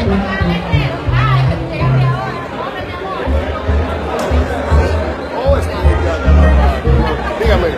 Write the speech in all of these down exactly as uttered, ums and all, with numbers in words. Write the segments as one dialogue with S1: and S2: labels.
S1: Dígame.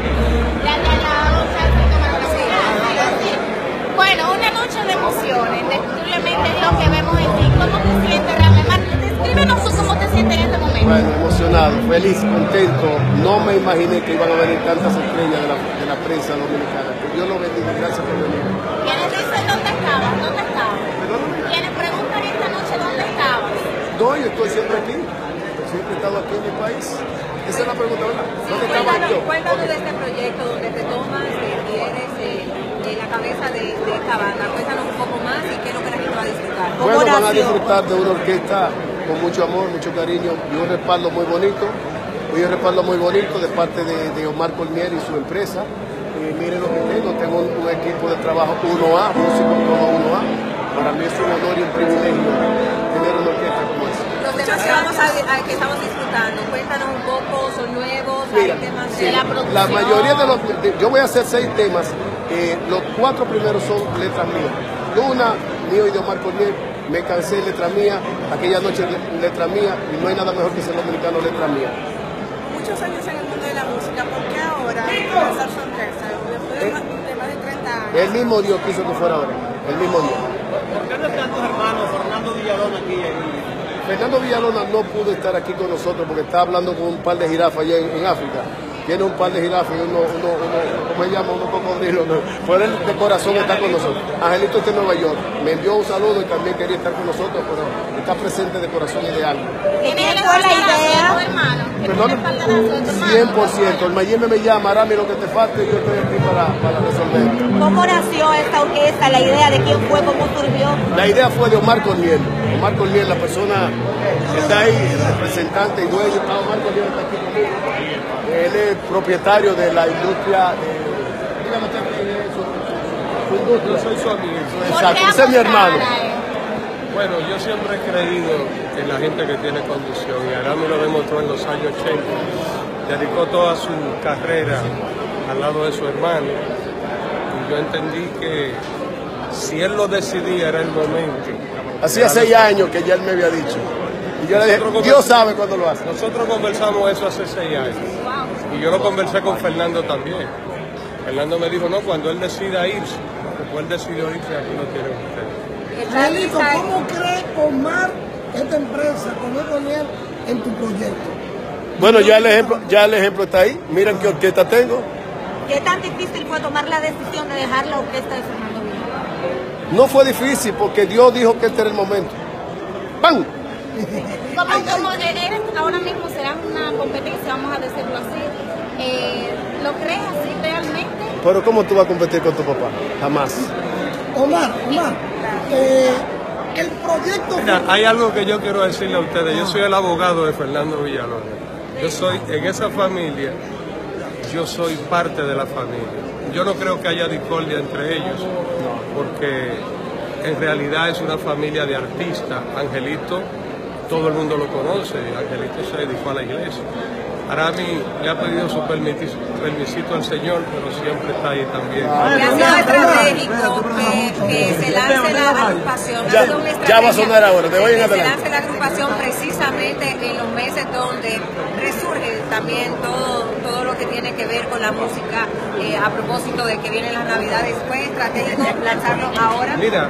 S2: Bueno, una noche de emociones, indiscutiblemente es lo que vemos en ti. ¿Cómo te sientes realmente? Descríbenos tú cómo te sientes en este momento.
S1: Bueno, emocionado, feliz, contento. No me imaginé que iban a venir tantas estrellas de la, de la prensa dominicana. Que Dios lo bendiga, gracias por venir.
S2: ¿Quiénes dicen dónde estabas? ¿Dónde estabas?
S1: ¿Perdón?
S2: ¿Quiénes preguntan esta noche dónde estabas?
S1: No, yo estoy siempre aquí. Siempre he estado aquí en mi país. Esa es la pregunta, ¿verdad? ¿Dónde estaba yo?
S3: Cuéntanos de este proyecto donde te tomas y eres eh, eh, la cabeza de, de esta banda. Cuéntanos un poco más y qué es lo que la gente va a disfrutar.
S1: Bueno, van a disfrutar de una orquesta con mucho amor, mucho cariño y un respaldo muy bonito. Hoy un respaldo muy bonito de parte de, de Omar Cormier y su empresa. Eh, miren lo que tengo, tengo un, un equipo de trabajo uno A, músicos todo uno A. Para mí es un honor y un privilegio tener una orquesta como esa.
S3: Los temas que, vamos a, a, que estamos disfrutando, cuéntanos un poco, son nuevos,
S1: Mira,
S3: hay temas
S1: sí,
S3: de la producción.
S1: La mayoría de los, de, yo voy a hacer seis temas, eh, los cuatro primeros son letras mías. Una, mío y de Omar Cormier, me cansé, letra mía, aquella noche letra mía, y no hay nada mejor que ser dominicano, letra mía.
S4: Muchos años en el mundo de la música, ¿por qué ahora comenzar su orquesta? Después de más de más de treinta años.
S1: El mismo Dios quiso que fuera ahora, el mismo Dios.
S5: ¿Por qué no están tus hermanos Fernando Villalona aquí?
S1: Fernando Villalona no pudo estar aquí con nosotros porque está hablando con un par de jirafas allá en, en África. Tiene un par de jirafas y uno, uno, uno, ¿cómo se llama? Unos cocodrilos. ¿No? Por él de corazón está con nosotros. Angelito está en Nueva York. Me envió un saludo y también quería estar con nosotros, pero está presente de corazón y de alma.
S2: ¿Tienes la idea? Hermano?
S1: Perdón, cien por ciento. El Mayeme me llama, Arami, lo que te falte, yo estoy aquí para, para resolver.
S3: ¿Cómo nació esta orquesta? ¿La idea de quién fue? ¿Cómo surgió?
S1: La idea fue de Omar Cormier. Omar Cormier, la persona que está ahí, el representante y dueño. Omar Cormier está aquí conmigo. Él es propietario de la industria. Eh, dígame usted quién es su, su industria.
S5: Yo soy su amigo.
S1: Exacto, ese es mi hermano.
S5: Bueno, yo siempre he creído en la gente que tiene condición y Arami lo demostró en los años ochenta. Dedicó toda su carrera al lado de su hermano y yo entendí que si él lo decidía era el momento.
S1: Hacía seis años que ya él me había dicho. Y yo le dije, Dios sabe cuándo lo hace.
S5: Nosotros conversamos eso hace seis años y yo lo conversé con Fernando también. Fernando me dijo, no, cuando él decida irse, porque él decidió irse, aquí lo tienen ustedes.
S6: Angelito, ¿cómo cree Omar esta empresa con Cormier en tu proyecto?
S1: Bueno, ya el ejemplo, ya el ejemplo está ahí. Miren qué orquesta tengo.
S3: ¿Qué tan difícil fue tomar la decisión de dejar la orquesta de Fernando Villalona?
S1: No fue difícil porque Dios dijo que este era el momento. ¡Pam!
S2: Como, como eres, ahora mismo será una competencia, vamos a decirlo así. Eh, ¿Lo crees así realmente?
S1: Pero ¿cómo tú vas a competir con tu papá? Jamás.
S6: Omar, Omar, eh, el proyecto...
S5: Mira, hay algo que yo quiero decirle a ustedes. Yo soy el abogado de Fernando Villalona. Yo soy, en esa familia, yo soy parte de la familia. Yo no creo que haya discordia entre ellos, porque en realidad es una familia de artistas. Angelito, todo el mundo lo conoce, Angelito se dedicó a la iglesia. Arami le ha pedido su permiso, permisito al Señor, pero siempre está ahí también.
S3: ¿Qué ha sido estratégico que, que se lance la agrupación?
S1: Ya, ya va a sonar ahora, de hoy en
S3: que
S1: adelante.
S3: se lance la agrupación precisamente en los meses donde resurge también todo, todo lo que tiene que ver con la música, eh, a propósito de que vienen las Navidades. ¿Fue estratégico lanzarlo ahora?
S5: Mira,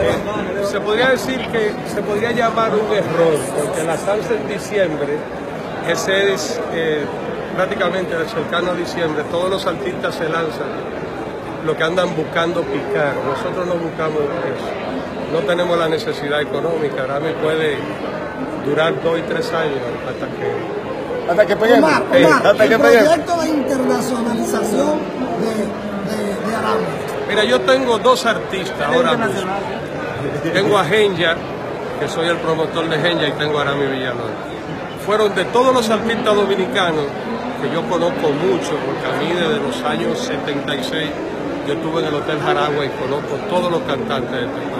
S5: eh, se podría decir que se podría llamar un error, porque la salsa en diciembre, ese es eh, prácticamente cercano a diciembre, todos los artistas se lanzan, lo que andan buscando picar. Nosotros no buscamos eso, no tenemos la necesidad económica. Arami puede durar dos y tres años hasta que...
S1: Hasta que peguemos.
S6: Omar,
S1: Eh,
S6: Omar,
S1: hasta
S6: el
S1: que peguemos.
S6: proyecto de internacionalización de, de, de Arami.
S5: Mira, yo tengo dos artistas ahora mismo. Tengo a Genya, que soy el promotor de Genya, y tengo a Arami Villalona. Fueron de todos los artistas dominicanos que yo conozco mucho, porque a mí desde los años setenta y seis yo estuve en el Hotel Jaragua y conozco todos los cantantes de este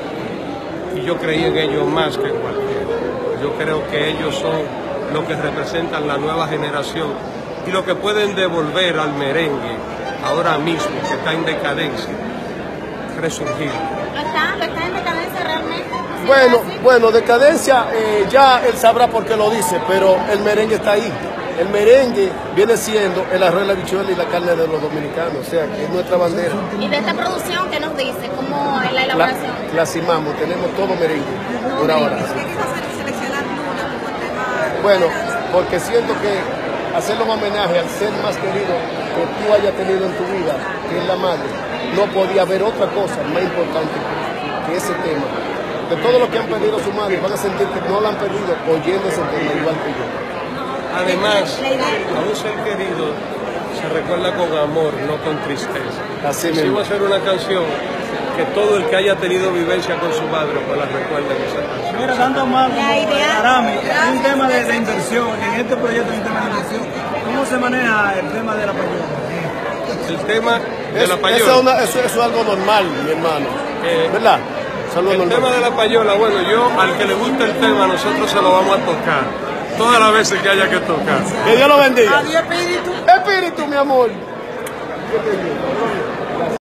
S5: país. Y yo creí en ellos más que en cualquiera. Yo creo que ellos son los que representan la nueva generación y lo que pueden devolver al merengue ahora mismo, que está en decadencia, resurgir.
S2: ¿Lo está, lo está en decadencia realmente? así.
S1: Bueno,
S2: así.
S1: bueno, Decadencia, eh, ya él sabrá por qué lo dice, pero el merengue está ahí. El merengue viene siendo el arroz, la habichuela y la carne de los dominicanos, o sea, que es nuestra bandera.
S2: Y de esta producción, ¿qué nos dice? ¿Cómo es la
S1: La,
S2: elaboración?
S1: classimamos, tenemos todo merengue por ahora.
S3: ¿Por qué quizás seleccionar Luna como el tema?
S1: Bueno, porque siento que hacerle un homenaje al ser más querido que tú hayas tenido en tu vida, que es la madre, no podía haber otra cosa más importante que ese tema. De todos los que han perdido su madre, van a sentir que no la han perdido oyendo ese tema igual que yo.
S5: Además, a un ser querido se recuerda con amor, no con tristeza.
S1: Así
S5: Si
S1: mismo.
S5: va a ser una canción que todo el que haya tenido vivencia con su madre pues la recuerde en esa canción.
S7: Mira, dando más como
S2: La idea-
S7: Arami, es un tema de, de inversión, en este proyecto es un tema de inversión. ¿Cómo se maneja el tema de la payola?
S5: El tema de
S1: Es-
S5: la
S1: eso, es
S5: payola.
S1: una- eso- eso es algo normal, mi hermano.
S5: Eh,
S1: ¿Verdad? Eso es algo
S5: El
S1: normal.
S5: tema de la payola, bueno, yo al que le guste el tema, nosotros se lo vamos a tocar. Todas las veces que haya que tocar.
S1: Que Dios lo bendiga.
S4: Adiós, espíritu.
S1: Espíritu, mi amor.